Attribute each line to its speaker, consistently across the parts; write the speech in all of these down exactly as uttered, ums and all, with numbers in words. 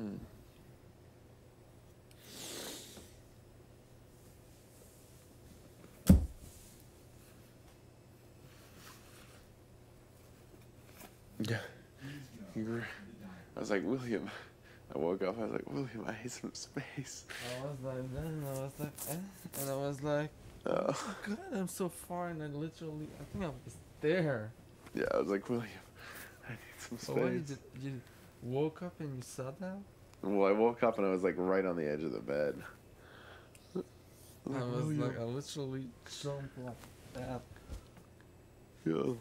Speaker 1: Mm. Yeah. You were, I was like, William. I woke up, I was like, William, I need some space.
Speaker 2: I was like that, and I was like, eh? And I was like,
Speaker 1: Uh,
Speaker 2: oh my god, I'm so far, and I literally, I think I was there.
Speaker 1: yeah, I was like, William, I need some
Speaker 2: But what did
Speaker 1: space.
Speaker 2: you, you woke up and you saw that?
Speaker 1: Well, I woke up and I was like right on the edge of the bed.
Speaker 2: I
Speaker 1: Like,
Speaker 2: was like,
Speaker 1: William.
Speaker 2: I literally jumped like that.
Speaker 1: Yeah.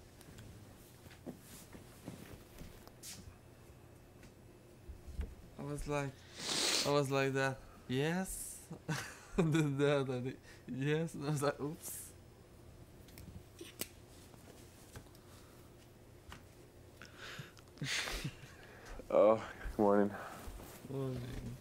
Speaker 2: I was like, I was like that. Yes. the, the, the, the, yes. And I was like, oops.
Speaker 1: Oh, good morning.
Speaker 2: Morning.